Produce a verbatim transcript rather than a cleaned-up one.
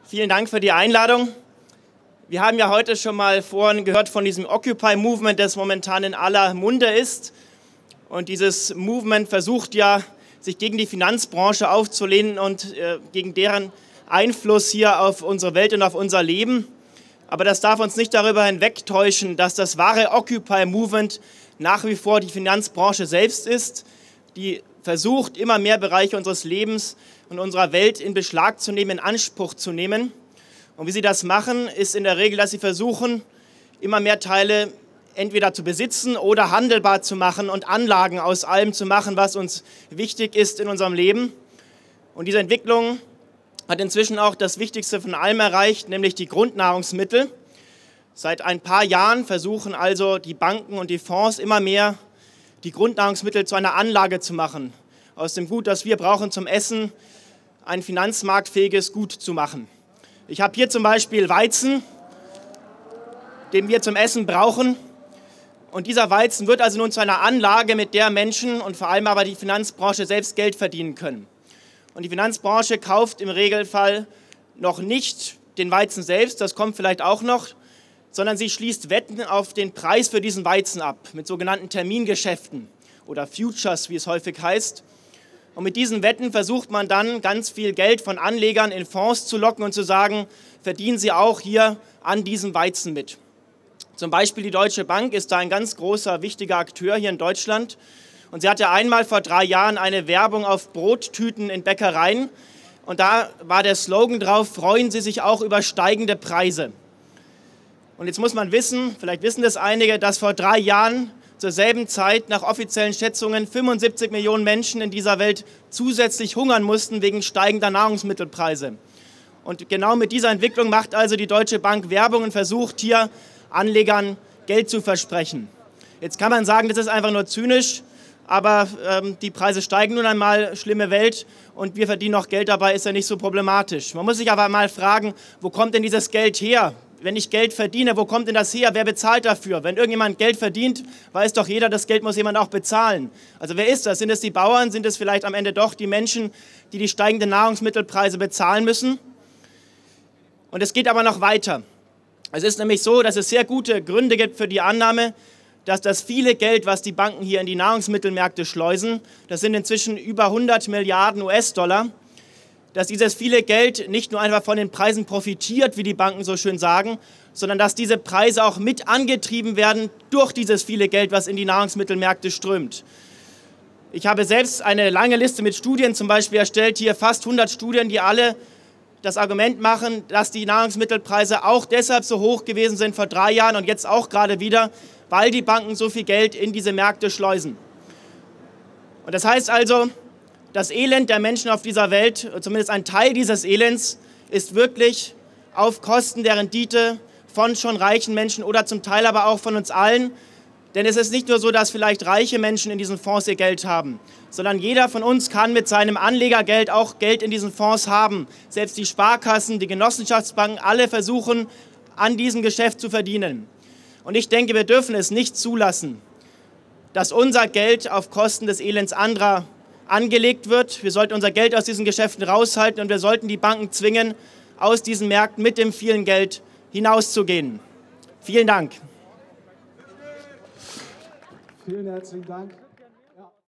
Vielen Dank für die Einladung. Wir haben ja heute schon mal vorhin gehört von diesem Occupy-Movement, das momentan in aller Munde ist. Und dieses Movement versucht ja, sich gegen die Finanzbranche aufzulehnen und äh, gegen deren Einfluss hier auf unsere Welt und auf unser Leben. Aber das darf uns nicht darüber hinwegtäuschen, dass das wahre Occupy-Movement nach wie vor die Finanzbranche selbst ist, die versucht, immer mehr Bereiche unseres Lebens und unserer Welt in Beschlag zu nehmen, in Anspruch zu nehmen. Und wie sie das machen, ist in der Regel, dass sie versuchen, immer mehr Teile entweder zu besitzen oder handelbar zu machen und Anlagen aus allem zu machen, was uns wichtig ist in unserem Leben. Und diese Entwicklung hat inzwischen auch das Wichtigste von allem erreicht, nämlich die Grundnahrungsmittel. Seit ein paar Jahren versuchen also die Banken und die Fonds immer mehr, die Grundnahrungsmittel zu einer Anlage zu machen, aus dem Gut, das wir brauchen zum Essen, ein finanzmarktfähiges Gut zu machen. Ich habe hier zum Beispiel Weizen, den wir zum Essen brauchen. Und dieser Weizen wird also nun zu einer Anlage, mit der Menschen und vor allem aber die Finanzbranche selbst Geld verdienen können. Und die Finanzbranche kauft im Regelfall noch nicht den Weizen selbst, das kommt vielleicht auch noch, sondern sie schließt Wetten auf den Preis für diesen Weizen ab, mit sogenannten Termingeschäften oder Futures, wie es häufig heißt. Und mit diesen Wetten versucht man dann, ganz viel Geld von Anlegern in Fonds zu locken und zu sagen, verdienen Sie auch hier an diesem Weizen mit. Zum Beispiel die Deutsche Bank ist da ein ganz großer, wichtiger Akteur hier in Deutschland. Und sie hatte einmal vor drei Jahren eine Werbung auf Brottüten in Bäckereien. Und da war der Slogan drauf, freuen Sie sich auch über steigende Preise. Und jetzt muss man wissen, vielleicht wissen das einige, dass vor drei Jahren zur selben Zeit nach offiziellen Schätzungen fünfundsiebzig Millionen Menschen in dieser Welt zusätzlich hungern mussten wegen steigender Nahrungsmittelpreise. Und genau mit dieser Entwicklung macht also die Deutsche Bank Werbung und versucht hier Anlegern Geld zu versprechen. Jetzt kann man sagen, das ist einfach nur zynisch, aber ähm, die Preise steigen nun einmal, schlimme Welt, und wir verdienen noch Geld dabei, ist ja nicht so problematisch. Man muss sich aber mal fragen, wo kommt denn dieses Geld her? Wenn ich Geld verdiene, wo kommt denn das her? Wer bezahlt dafür? Wenn irgendjemand Geld verdient, weiß doch jeder, das Geld muss jemand auch bezahlen. Also wer ist das? Sind es die Bauern? Sind es vielleicht am Ende doch die Menschen, die die steigenden Nahrungsmittelpreise bezahlen müssen? Und es geht aber noch weiter. Es ist nämlich so, dass es sehr gute Gründe gibt für die Annahme, dass das viele Geld, was die Banken hier in die Nahrungsmittelmärkte schleusen, das sind inzwischen über hundert Milliarden US-Dollar, dass dieses viele Geld nicht nur einfach von den Preisen profitiert, wie die Banken so schön sagen, sondern dass diese Preise auch mit angetrieben werden durch dieses viele Geld, was in die Nahrungsmittelmärkte strömt. Ich habe selbst eine lange Liste mit Studien zum Beispiel erstellt, hier fast hundert Studien, die alle das Argument machen, dass die Nahrungsmittelpreise auch deshalb so hoch gewesen sind vor drei Jahren und jetzt auch gerade wieder, weil die Banken so viel Geld in diese Märkte schleusen. Und das heißt also, das Elend der Menschen auf dieser Welt, zumindest ein Teil dieses Elends, ist wirklich auf Kosten der Rendite von schon reichen Menschen oder zum Teil aber auch von uns allen. Denn es ist nicht nur so, dass vielleicht reiche Menschen in diesen Fonds ihr Geld haben, sondern jeder von uns kann mit seinem Anlegergeld auch Geld in diesen Fonds haben. Selbst die Sparkassen, die Genossenschaftsbanken, alle versuchen, an diesem Geschäft zu verdienen. Und ich denke, wir dürfen es nicht zulassen, dass unser Geld auf Kosten des Elends anderer angelegt wird. Wir sollten unser Geld aus diesen Geschäften raushalten und wir sollten die Banken zwingen, aus diesen Märkten mit dem vielen Geld hinauszugehen. Vielen Dank. Vielen herzlichen Dank.